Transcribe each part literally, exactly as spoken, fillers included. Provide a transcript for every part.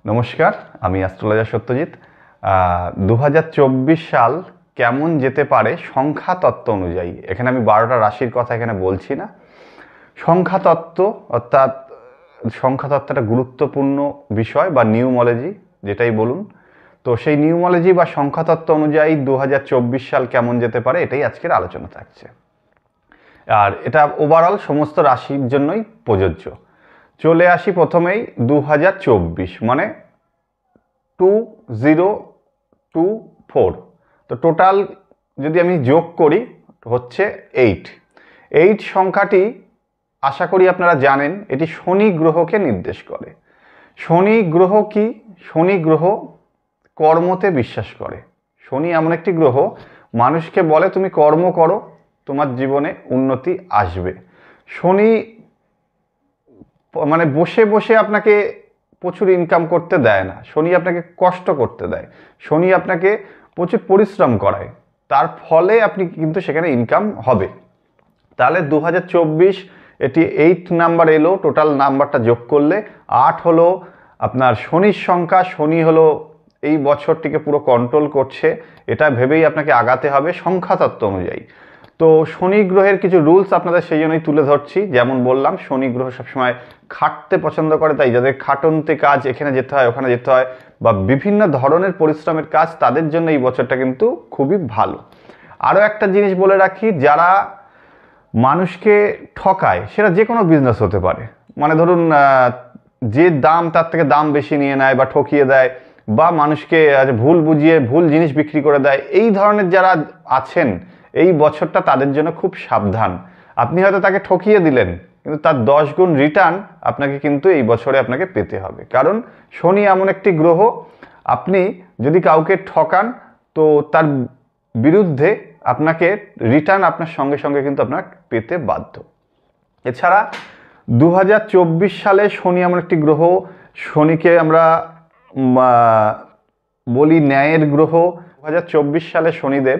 নমস্কার, আমি অ্যাস্ট্রোলজার সত্যজিৎ। দু হাজার চব্বিশ সাল কেমন যেতে পারে সংখ্যা তত্ত্ব অনুযায়ী, এখানে আমি বারোটা রাশির কথা এখানে বলছি না। সংখ্যা তত্ত্ব অর্থাৎ সংখ্যা তত্ত্বটা গুরুত্বপূর্ণ বিষয় বা নিউমোলজি যেটাই বলুন, তো সেই নিউমোলজি বা সংখ্যা তত্ত্ব অনুযায়ী দু হাজার চব্বিশ সাল কেমন যেতে পারে এটাই আজকের আলোচনা থাকছে। আর এটা ওভারঅল সমস্ত রাশির জন্যই প্রযোজ্য। চলে আসি প্রথমেই দু হাজার চব্বিশ মানে টু জিরো টু ফোর, তো টোটাল যদি আমি যোগ করি হচ্ছে এইট। এইট সংখ্যাটি আশা করি আপনারা জানেন এটি শনি গ্রহকে নির্দেশ করে। শনি গ্রহ কি? শনি গ্রহ কর্মতে বিশ্বাস করে। শনি এমন একটি গ্রহ মানুষকে বলে তুমি কর্ম করো, তোমার জীবনে উন্নতি আসবে। শনি মানে বসে বসে আপনাকে প্রচুর ইনকাম করতে দেয় না, শনি আপনাকে কষ্ট করতে দেয়, শনি আপনাকে প্রচুর পরিশ্রম করায়, তার ফলে আপনি কিন্তু সেখানে ইনকাম হবে। তাহলে দু হাজার চব্বিশ এটি এইট নাম্বার এলো, টোটাল নাম্বারটা যোগ করলে আট হলো আপনার শনির সংখ্যা। শনি হলো এই বছরটিকে পুরো কন্ট্রোল করছে, এটা ভেবেই আপনাকে আগাতে হবে সংখ্যাতত্ত্ব অনুযায়ী। তো শনি গ্রহের কিছু রুলস আপনাদের সেই জন্যই তুলে ধরছি। যেমন বললাম, শনি গ্রহ সবসময় খাটতে পছন্দ করে, তাই যাদের খাটন্তে কাজ এখানে যেতে হয় ওখানে যেতে হয় বা বিভিন্ন ধরনের পরিশ্রমের কাজ, তাদের জন্য এই বছরটা কিন্তু খুবই ভালো। আরও একটা জিনিস বলে রাখি, যারা মানুষকে ঠকায়, সেটা যে কোনো বিজনেস হতে পারে, মানে ধরুন যে দাম তার থেকে দাম বেশি নিয়ে নেয় বা ঠকিয়ে দেয় বা মানুষকে ভুল বুঝিয়ে ভুল জিনিস বিক্রি করে দেয়, এই ধরনের যারা আছেন এই বছরটা তাদের জন্য খুব সাবধান। আপনি হয়তো তাকে ঠকিয়ে দিলেন, কিন্তু তার দশ গুণ রিটার্ন আপনাকে কিন্তু এই বছরে আপনাকে পেতে হবে, কারণ শনি এমন একটি গ্রহ, আপনি যদি কাউকে ঠকান তো তার বিরুদ্ধে আপনাকে রিটার্ন আপনার সঙ্গে সঙ্গে কিন্তু আপনার পেতে বাধ্য। এছাড়া দু হাজার চব্বিশ সালে শনি এমন একটি গ্রহ, শনিকে আমরা বলি ন্যায়ের গ্রহ। দু হাজার চব্বিশ সালে শনিদেব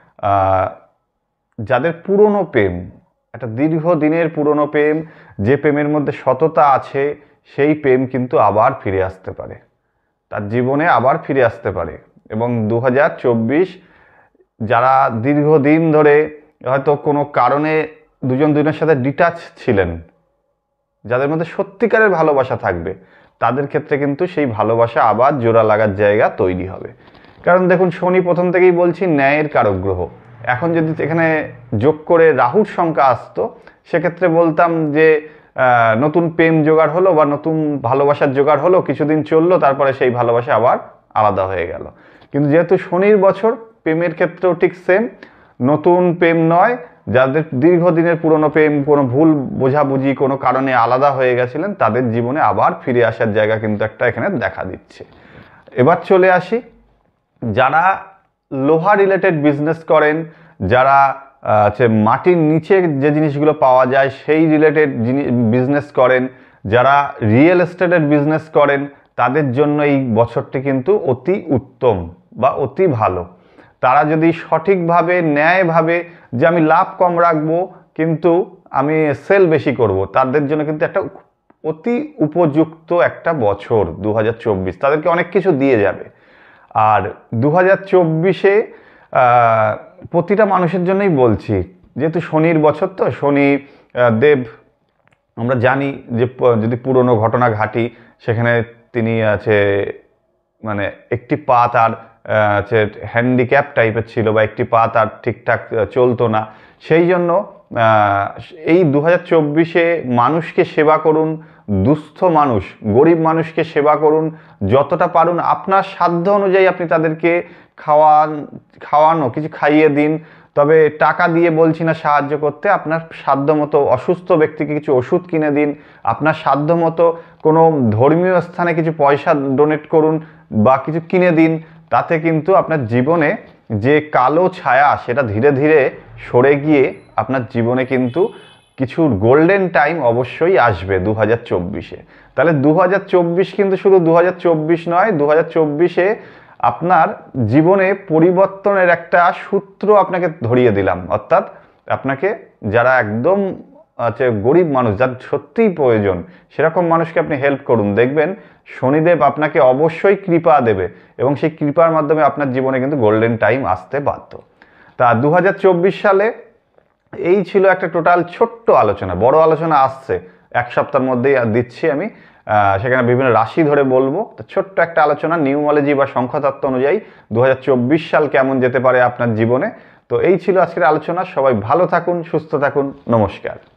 যাদের পুরনো প্রেম, একটা দীর্ঘদিনের পুরনো প্রেম, যে প্রেমের মধ্যে সততা আছে, সেই প্রেম কিন্তু আবার ফিরে আসতে পারে, তার জীবনে আবার ফিরে আসতে পারে। এবং দু হাজার চব্বিশ যারা দীর্ঘদিন ধরে হয়তো কোনো কারণে দুজন দুজনের সাথে ডিটাচ ছিলেন, যাদের মধ্যে সত্যিকারের ভালোবাসা থাকবে, তাদের ক্ষেত্রে কিন্তু সেই ভালোবাসা আবার জোড়া লাগার জায়গা তৈরি হবে। কারণ দেখুন, শনি প্রথম থেকেই বলছি ন্যায়ের কারক গ্রহ। এখন যদি এখানে যোগ করে রাহুর সংখ্যা আসতো, সেক্ষেত্রে বলতাম যে নতুন প্রেম জোগাড় হলো বা নতুন ভালোবাসার জোগাড় হলো, কিছুদিন চললো, তারপরে সেই ভালোবাসা আবার আলাদা হয়ে গেল। কিন্তু যেহেতু শনির বছর, প্রেমের ক্ষেত্রেও ঠিক সেম, নতুন প্রেম নয়, যাদের দীর্ঘদিনের পুরনো প্রেম কোনো ভুল বোঝাবুঝি কোনো কারণে আলাদা হয়ে গেছিলেন, তাদের জীবনে আবার ফিরে আসার জায়গা কিন্তু একটা এখানে দেখা দিচ্ছে। এবার চলে আসি, যারা লোহা রিলেটেড বিজনেস করেন, যারা হচ্ছে মাটির নিচে যে জিনিসগুলো পাওয়া যায় সেই রিলেটেড জিনিস বিজনেস করেন, যারা রিয়েল এস্টেটের বিজনেস করেন, তাদের জন্য এই বছরটি কিন্তু অতি উত্তম বা অতি ভালো। তারা যদি সঠিকভাবে ন্যায়ভাবে, যে আমি লাভ কম রাখবো কিন্তু আমি সেল বেশি করব, তাদের জন্য কিন্তু একটা অতি উপযুক্ত একটা বছর দু হাজার চব্বিশ, তাদেরকে অনেক কিছু দিয়ে যাবে। আর দু হাজার চব্বিশে প্রতিটা মানুষের জন্যই বলছি, যেহেতু শনির বছর, তো শনি দেব আমরা জানি যে যদি পুরনো ঘটনা ঘাটি, সেখানে তিনি আছে মানে একটি পা তার হচ্ছে হ্যান্ডিক্যাপ টাইপের ছিল বা একটি পা তার ঠিকঠাক চলতো না। সেই জন্য এই দু হাজার চব্বিশে মানুষকে সেবা করুন, দুস্থ মানুষ গরিব মানুষকে সেবা করুন, যতটা পারুন আপনার সাধ্য অনুযায়ী আপনি তাদেরকে খাওয়ান, খাওয়ানো কিছু খাইয়ে দিন। তবে টাকা দিয়ে বলছি না সাহায্য করতে, আপনার সাধ্য মতো অসুস্থ ব্যক্তিকে কিছু ওষুধ কিনে দিন, আপনার সাধ্য মতো কোনো ধর্মীয় স্থানে কিছু পয়সা ডোনেট করুন বা কিছু কিনে দিন। তাতে কিন্তু আপনার জীবনে যে কালো ছায়া, সেটা ধীরে ধীরে সরে গিয়ে আপনার জীবনে কিন্তু কিছু গোল্ডেন টাইম অবশ্যই আসবে দু হাজার চব্বিশে। তাহলে দু হাজার চব্বিশ কিন্তু শুধু দু হাজার চব্বিশ নয়, দু হাজার চব্বিশে আপনার জীবনে পরিবর্তনের একটা সূত্র আপনাকে ধরিয়ে দিলাম। অর্থাৎ আপনাকে যারা একদম হচ্ছে গরিব মানুষ, যার সত্যিই প্রয়োজন, সেরকম মানুষকে আপনি হেল্প করুন, দেখবেন শনিদেব আপনাকে অবশ্যই কৃপা দেবে এবং সেই কৃপার মাধ্যমে আপনার জীবনে কিন্তু গোল্ডেন টাইম আসতে বাধ্য। তা দু হাজার চব্বিশ সালে এই ছিল একটা টোটাল ছোট্ট আলোচনা। বড় আলোচনা আসছে এক সপ্তাহের মধ্যেই দিচ্ছি আমি, সেখানে বিভিন্ন রাশি ধরে বলবো। তো ছোট্ট একটা আলোচনা নিউমোলজি বা সংখ্যাতত্ত্ব অনুযায়ী দু হাজার চব্বিশ সাল কেমন যেতে পারে আপনার জীবনে। তো এই ছিল আজকের আলোচনা। সবাই ভালো থাকুন, সুস্থ থাকুন, নমস্কার।